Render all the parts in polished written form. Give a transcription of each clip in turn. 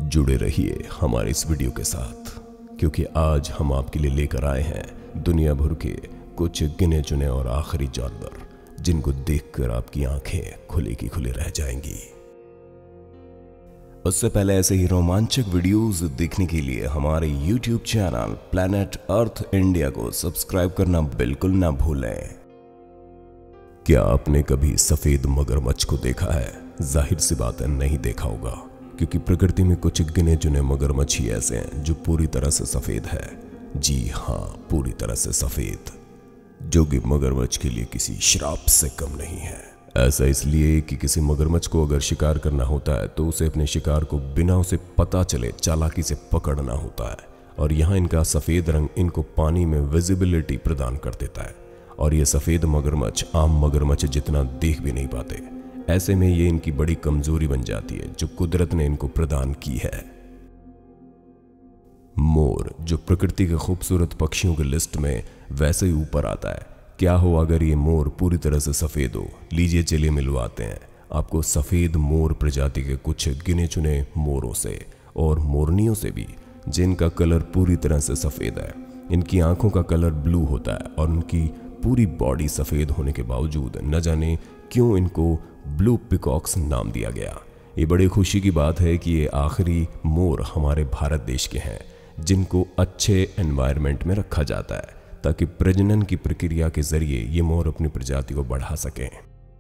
जुड़े रहिए हमारे इस वीडियो के साथ, क्योंकि आज हम आपके लिए लेकर आए हैं दुनिया भर के कुछ गिने चुने और आखिरी जानवर जिनको देखकर आपकी आंखें खुली की खुली रह जाएंगी। उससे पहले ऐसे ही रोमांचक वीडियोस देखने के लिए हमारे YouTube channel planet earth India को सब्सक्राइब करना बिल्कुल ना भूलें। क्या आपने कभी सफेद मगरमच्छ को देखा है? जाहिर सी बात है नहीं देखा होगा, क्योंकि प्रकृति में कुछ गिने चुने मगरमच्छ ही ऐसे हैं जो पूरी तरह से सफेद है। जी हाँ, पूरी तरह से सफेद, जो कि मगरमच्छ के लिए किसी श्राप से कम नहीं है। ऐसा इसलिए कि किसी मगरमच्छ को अगर शिकार करना होता है तो उसे अपने शिकार को बिना उसे पता चले चालाकी से पकड़ना होता है, और यहाँ इनका सफेद रंग इनको पानी में विजिबिलिटी प्रदान कर देता है, और ये सफेद मगरमच्छ आम मगरमच्छ जितना देख भी नहीं पाते। ऐसे में ये इनकी बड़ी कमजोरी बन जाती है जो कुदरत ने इनको प्रदान की है। मोर, जो प्रकृति के खूबसूरत पक्षियों की लिस्ट में वैसे ही ऊपर आता है। क्या हो अगर ये मोर पूरी तरह से सफेद हो? लीजिए चलिए मिलवाते हैं आपको सफेद मोर प्रजाति के कुछ गिने चुने मोरों से और मोरनियों से भी, जिनका कलर पूरी तरह से सफेद है। इनकी आंखों का कलर ब्लू होता है और उनकी पूरी बॉडी सफेद होने के बावजूद न जाने क्यों इनको ब्लू पिकॉक्स नाम दिया गया। ये बड़ी खुशी की बात है कि ये आखिरी मोर हमारे भारत देश के हैं जिनको अच्छे एनवायरनमेंट में रखा जाता है, ताकि प्रजनन की प्रक्रिया के जरिए ये मोर अपनी प्रजाति को बढ़ा सकें।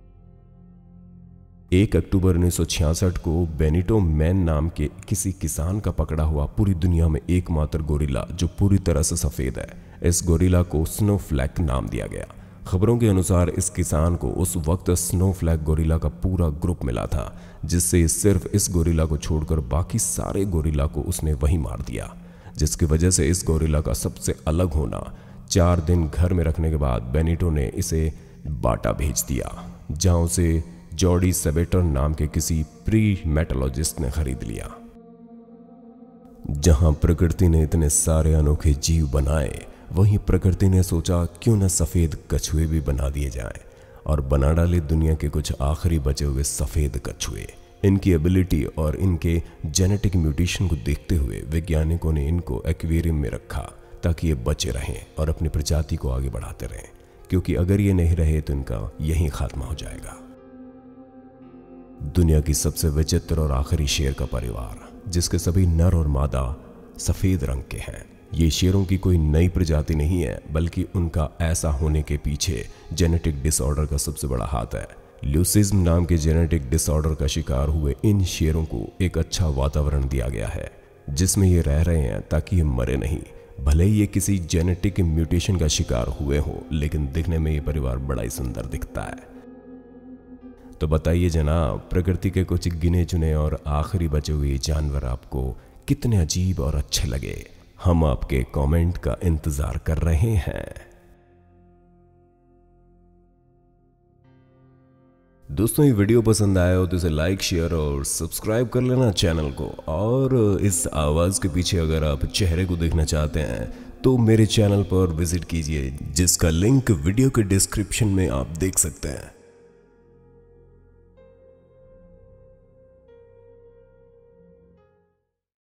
1 अक्टूबर 1966 को बेनिटो मैन नाम के किसी किसान का पकड़ा हुआ पूरी दुनिया में एकमात्र गोरिल्ला जो पूरी तरह से सफेद है, इस गोरिल्ला को स्नोफ्लैक नाम दिया गया। खबरों के अनुसार इस किसान को उस वक्त स्नोफ्लैक गोरिल्ला का पूरा ग्रुप मिला था, जिससे सिर्फ इस गोरिल्ला को छोड़कर बाकी सारे गोरिल्ला को उसने वहीं मार दिया, जिसकी वजह से इस गोरिल्ला का सबसे अलग होना 4 दिन घर में रखने के बाद बेनिटो ने इसे बाटा भेज दिया, जहां उसे जॉर्डी सेबेटर नाम के किसी प्रीमेटोलॉजिस्ट ने खरीद लिया। जहां प्रकृति ने इतने सारे अनोखे जीव बनाए, वहीं प्रकृति ने सोचा क्यों न सफेद कछुए भी बना दिए जाएं, और बना डाले दुनिया के कुछ आखिरी बचे हुए सफेद कछुए। इनकी एबिलिटी और इनके जेनेटिक म्यूटेशन को देखते हुए वैज्ञानिकों ने इनको एक्वेरियम में रखा ताकि ये बचे रहें और अपनी प्रजाति को आगे बढ़ाते रहें, क्योंकि अगर ये नहीं रहे तो इनका यहीं खात्मा हो जाएगा। दुनिया की सबसे विचित्र और आखिरी शेर का परिवार, जिसके सभी नर और मादा सफेद रंग के हैं। ये शेरों की कोई नई प्रजाति नहीं है, बल्कि उनका ऐसा होने के पीछे जेनेटिक डिसऑर्डर का सबसे बड़ा हाथ है। ल्यूसिज्म नाम के जेनेटिक डिसऑर्डर का शिकार हुए इन शेरों को एक अच्छा वातावरण दिया गया है जिसमें ये रह रहे हैं, ताकि ये मरे नहीं। भले ही ये किसी जेनेटिक म्यूटेशन का शिकार हुए हो, लेकिन दिखने में ये परिवार बड़ा ही सुंदर दिखता है। तो बताइए जनाब, प्रकृति के कुछ गिने चुने और आखिरी बचे हुए जानवर आपको कितने अजीब और अच्छे लगे? हम आपके कमेंट का इंतजार कर रहे हैं। दोस्तों, ये वीडियो पसंद आया हो तो इसे लाइक, शेयर और सब्सक्राइब कर लेना चैनल को। और इस आवाज के पीछे अगर आप चेहरे को देखना चाहते हैं तो मेरे चैनल पर विजिट कीजिए, जिसका लिंक वीडियो के डिस्क्रिप्शन में आप देख सकते हैं।